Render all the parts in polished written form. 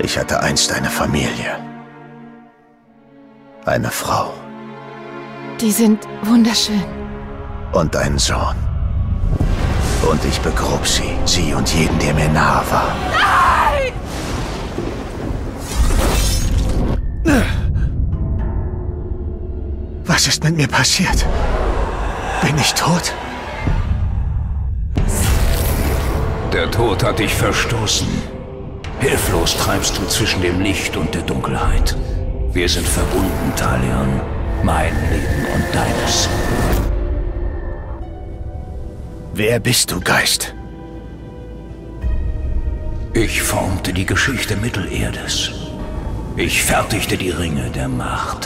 Ich hatte einst eine Familie. Eine Frau. Die sind wunderschön. Und einen Sohn. Und ich begrub sie und jeden, der mir nahe war. Nein! Was ist mit mir passiert? Bin ich tot? Der Tod hat dich verstoßen. Hilflos treibst du zwischen dem Licht und der Dunkelheit. Wir sind verbunden, Talion. Mein Leben und deines. Wer bist du, Geist? Ich formte die Geschichte Mittelerdes. Ich fertigte die Ringe der Macht.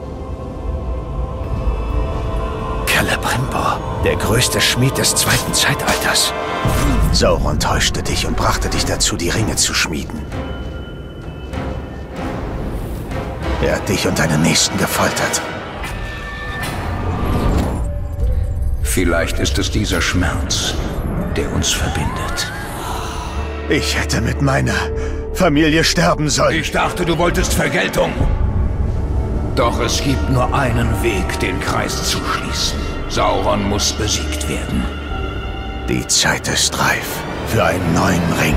Celebrimbor, der größte Schmied des zweiten Zeitalters. Sauron täuschte dich und brachte dich dazu, die Ringe zu schmieden. Er hat dich und deine Nächsten gefoltert. Vielleicht ist es dieser Schmerz, der uns verbindet. Ich hätte mit meiner Familie sterben sollen. Ich dachte, du wolltest Vergeltung. Doch es gibt nur einen Weg, den Kreis zu schließen. Sauron muss besiegt werden. Die Zeit ist reif für einen neuen Ring.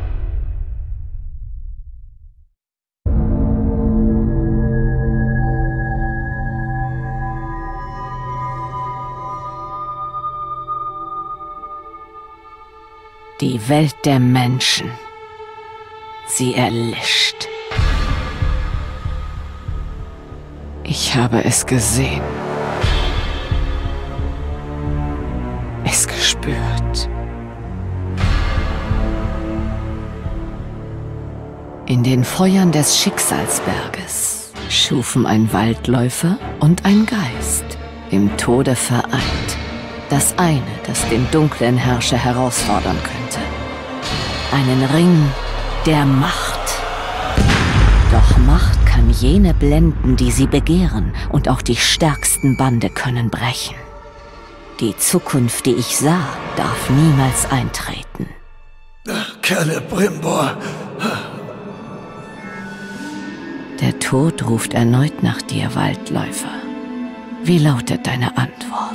Die Welt der Menschen. Sie erlischt. Ich habe es gesehen. Es gespürt. In den Feuern des Schicksalsberges schufen ein Waldläufer und ein Geist, im Tode vereint. Das eine, das den dunklen Herrscher herausfordern könnte. Einen Ring der Macht. Doch Macht kann jene blenden, die sie begehren, und auch die stärksten Bande können brechen. Die Zukunft, die ich sah, darf niemals eintreten. Celebrimbor. Der Tod ruft erneut nach dir, Waldläufer. Wie lautet deine Antwort?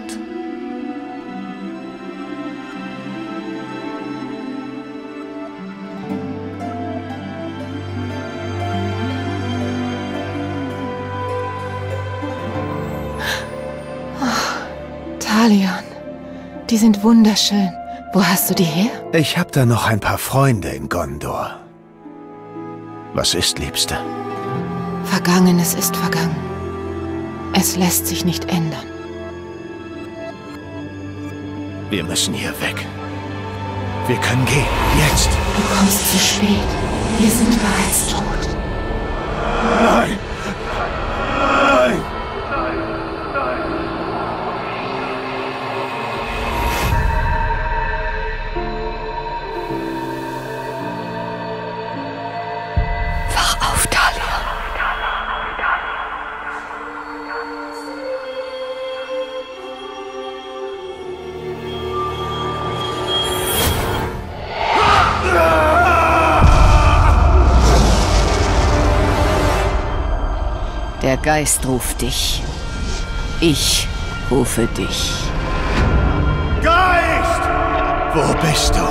Talion, die sind wunderschön. Wo hast du die her? Ich hab da noch ein paar Freunde in Gondor. Was ist, Liebste? Vergangenes ist vergangen. Es lässt sich nicht ändern. Wir müssen hier weg. Wir können gehen. Jetzt. Du kommst zu spät. Wir sind bereits tot. Nein! Nein! Wach auf, Talion. Der Geist ruft dich. Ich rufe dich. Geist! Wo bist du?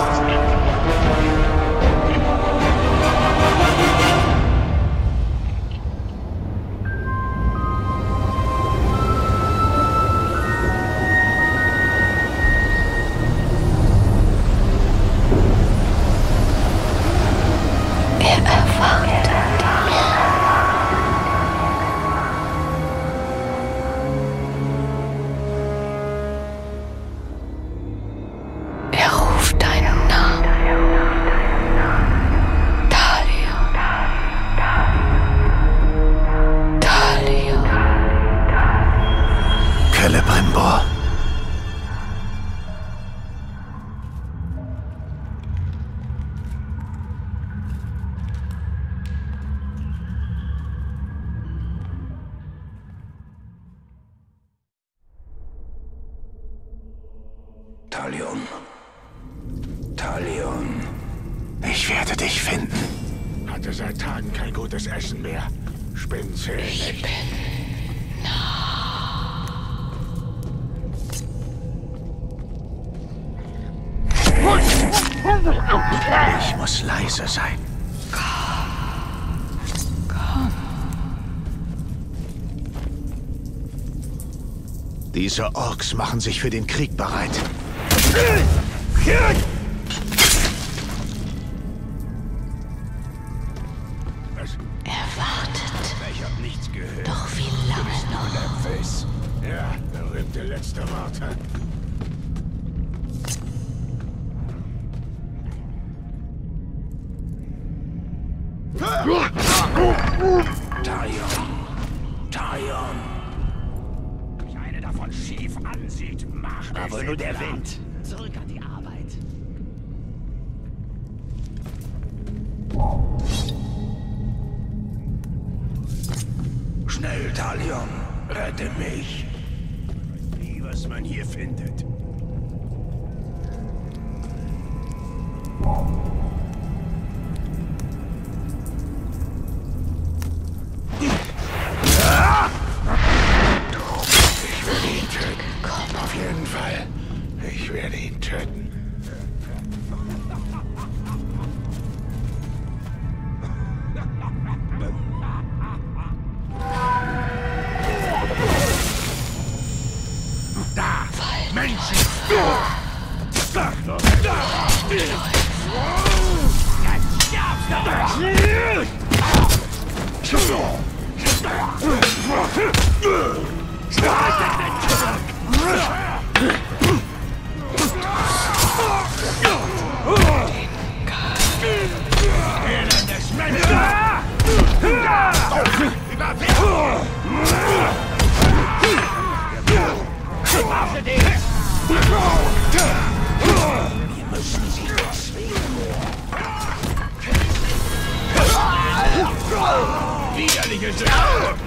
Er erwacht. Er ruft deinen Namen. Talion. Talion. Celebrimbor. Talion. Talion. Ich werde dich finden. hatte seit Tagen kein gutes Essen mehr. Spinnzählig. Ich bin Ich muss leise sein. Komm. Diese Orks machen sich für den Krieg bereit. Er wartet. Ich hab nichts gehört. Doch wie lange noch? Ja, berühmte letzte Worte. Talion. Mich eine davon schief ansieht, macht Aber nur der Wind. Zurück an die Arbeit. Schnell, Talion. Rette mich. Nie, was man hier findet. Ich werde ihn töten. Komm, auf jeden Fall. Ich werde ihn töten. Da! Menschen! Widerliche Sache!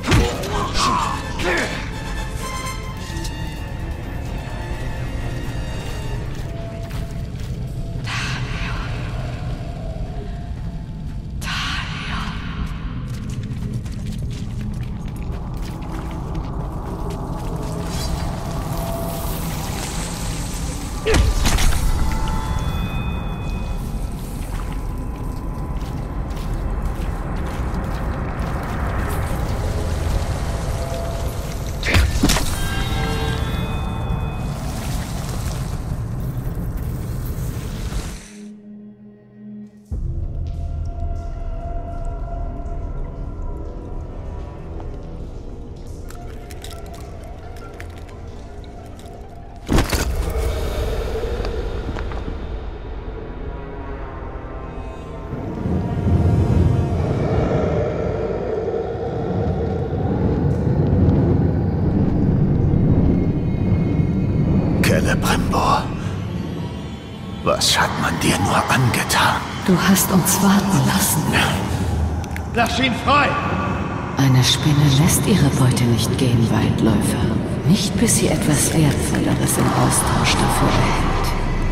Celebrimbor. Was hat man dir nur angetan? Du hast uns warten lassen. Lass ihn frei! Eine Spinne lässt ihre Beute nicht gehen, Waldläufer. Nicht bis sie etwas Wertvolleres im Austausch dafür erhält.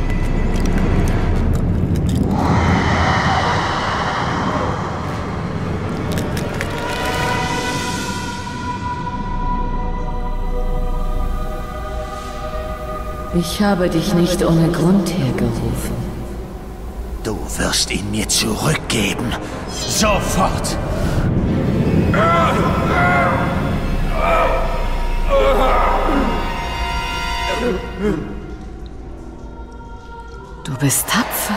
Ich habe dich nicht ohne Grund hergerufen. Du wirst ihn mir zurückgeben. Sofort! Du bist tapfer.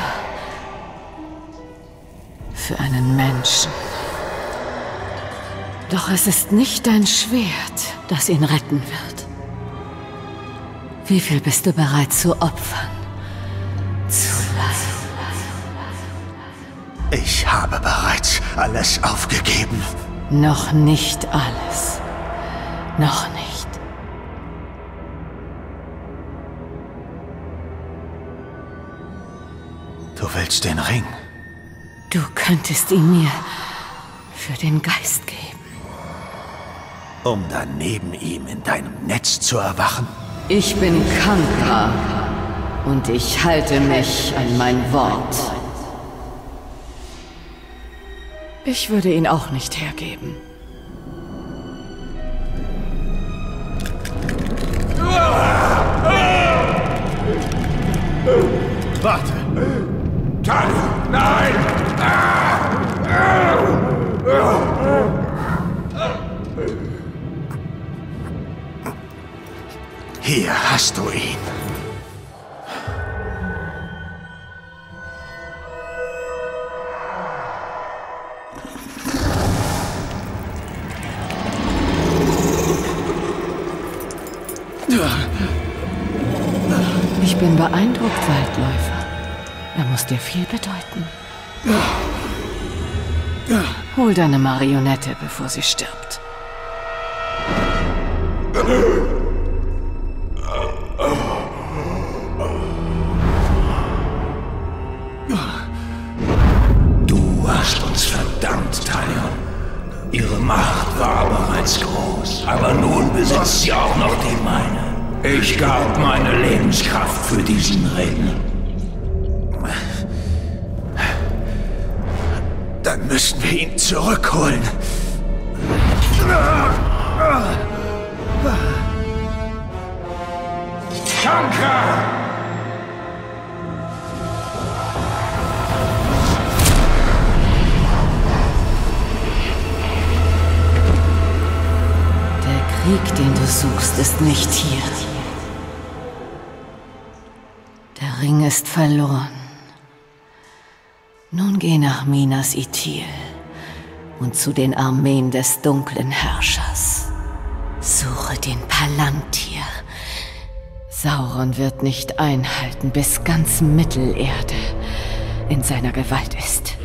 Für einen Menschen. Doch es ist nicht dein Schwert, das ihn retten wird. Wie viel bist du bereit zu opfern? Zu leid. Ich habe bereits alles aufgegeben. Noch nicht alles. Noch nicht. Du willst den Ring? Du könntest ihn mir für den Geist geben. Um dann neben ihm in deinem Netz zu erwachen? Ich bin Kankra und ich halte mich an mein Wort. Ich würde ihn auch nicht hergeben. Warte! Talion, nein! Hier hast du ihn. Ich bin beeindruckt, Waldläufer. Er muss dir viel bedeuten. Hol deine Marionette, bevor sie stirbt. Du hast uns verdammt, Talion. Ihre Macht war bereits groß, aber nun besitzt sie auch noch die meine. Ich gab meine Lebenskraft für diesen Ring. Dann müssen wir ihn zurückholen. Shankar! Der Krieg, den du suchst, ist nicht hier. Der Ring ist verloren. Nun geh nach Minas Ithil und zu den Armeen des dunklen Herrschers. Suche den Palantir. Sauron wird nicht einhalten, bis ganz Mittelerde in seiner Gewalt ist.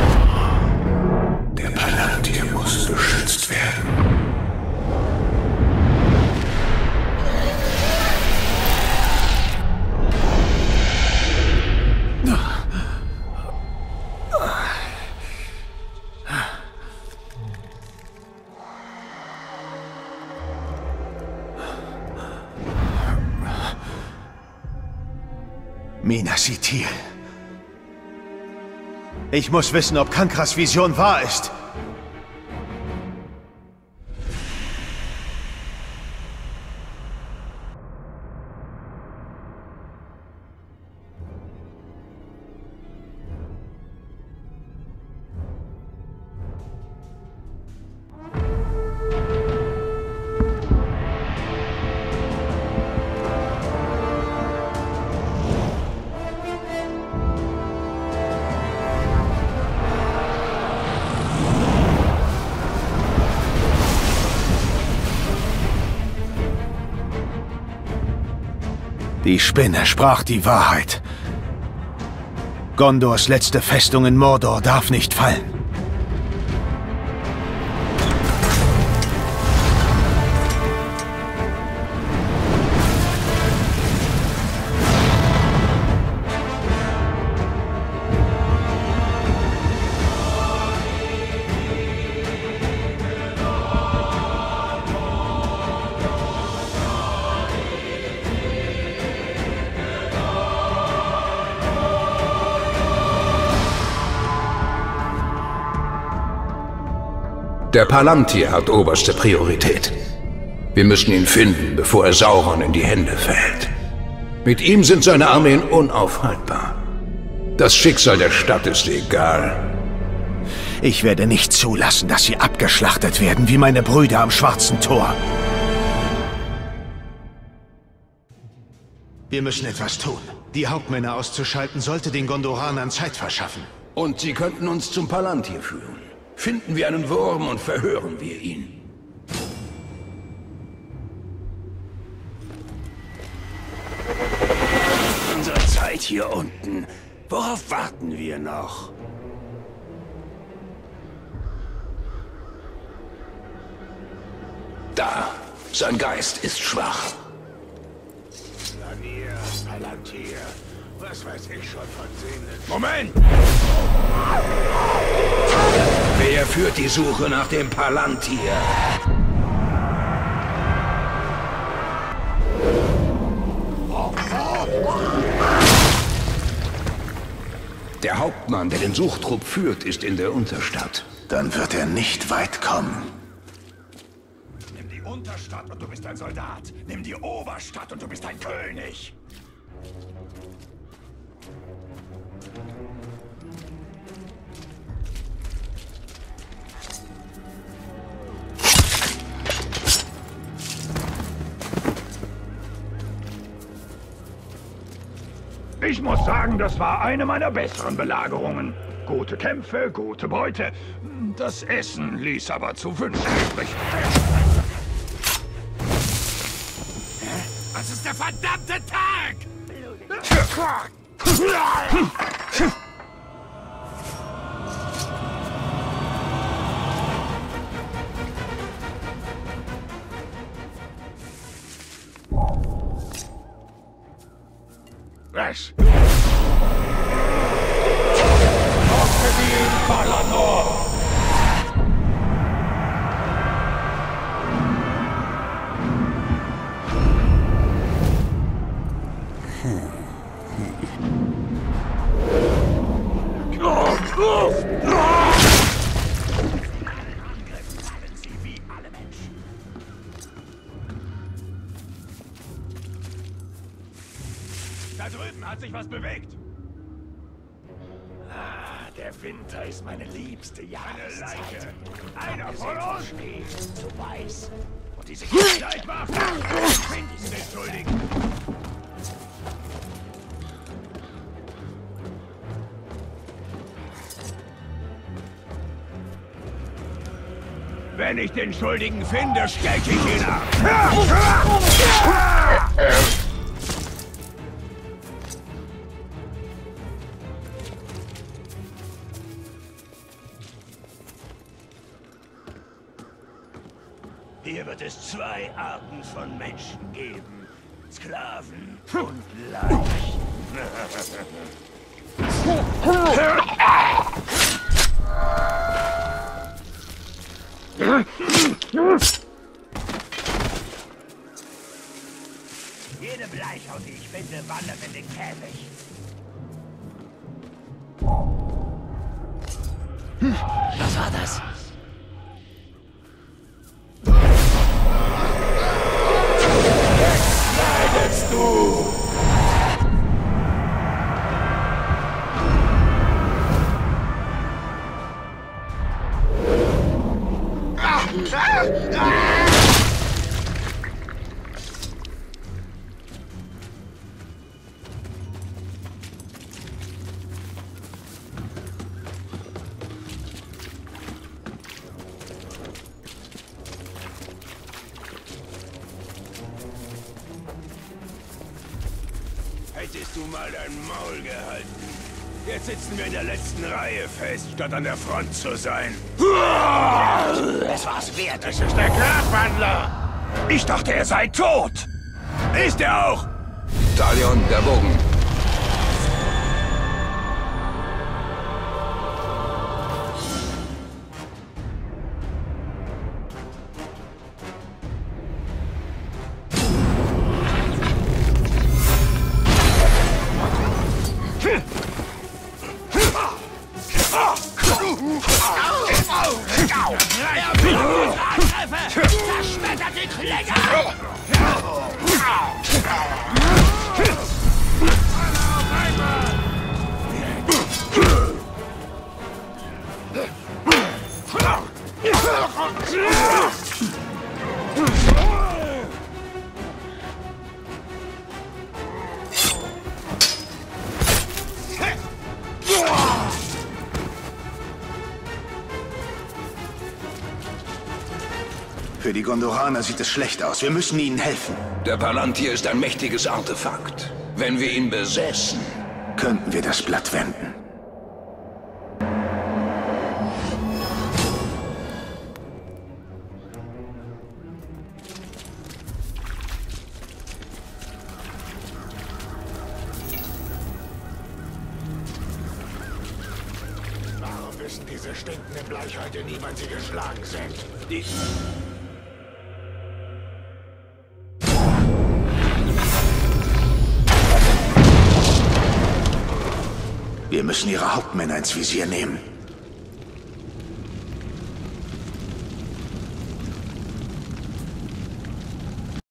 Der Palantir muss beschützt werden. Minas Ithil. Ich muss wissen, ob Kankras Vision wahr ist. Die Spinne sprach die Wahrheit. Gondors letzte Festung in Mordor darf nicht fallen. Der Palantir hat oberste Priorität. Wir müssen ihn finden, bevor er Sauron in die Hände fällt. Mit ihm sind seine Armeen unaufhaltbar. Das Schicksal der Stadt ist egal. Ich werde nicht zulassen, dass sie abgeschlachtet werden, wie meine Brüder am Schwarzen Tor. Wir müssen etwas tun. Die Hauptmänner auszuschalten, sollte den Gondoranern Zeit verschaffen. Und sie könnten uns zum Palantir führen. Finden wir einen Wurm und verhören wir ihn. Unsere Zeit hier unten. Worauf warten wir noch? Da, sein Geist ist schwach. Lanier, Palantir. Was weiß ich schon von Sehnen? Moment! Wer führt die Suche nach dem Palantir? Der Hauptmann, der den Suchtrupp führt, ist in der Unterstadt. dann wird er nicht weit kommen. Nimm die Unterstadt und du bist ein Soldat. Nimm die Oberstadt und du bist ein König. Ich muss sagen, das war eine meiner besseren Belagerungen. Gute Kämpfe, gute Beute. Das Essen ließ aber zu wünschen übrig. Was ist der verdammte Tag? Was? Da drüben hat sich was bewegt. Ah, der Winter ist meine liebste Jahreszeit. Einer von uns zu weiß. Und diese Zeit war finden den Schuldigen. Wenn ich den Schuldigen finde, stecke ich ihn ab. Hier wird es zwei Arten von Menschen geben. Sklaven und Leichen. Jede Bleichhaut, die ich finde, wandert in den Käfig. Was war das? Leidest du! Hättest du mal dein Maul gehalten. Jetzt sitzen wir in der letzten Reihe fest, statt an der Front zu sein. Es war's wert. Das ist der Grabwandler. Ich dachte, er sei tot. Ist er auch? Talion, der Bogen. Zerschmettert die Klinge! Für die Gondoraner sieht es schlecht aus. Wir müssen ihnen helfen. Der Palantir ist ein mächtiges Artefakt. Wenn wir ihn besäßen, Könnten wir das Blatt wenden? Warum wissen diese stinkenden Bleichhäute nie, wann sie geschlagen sind? Wir müssen ihre Hauptmänner ins Visier nehmen.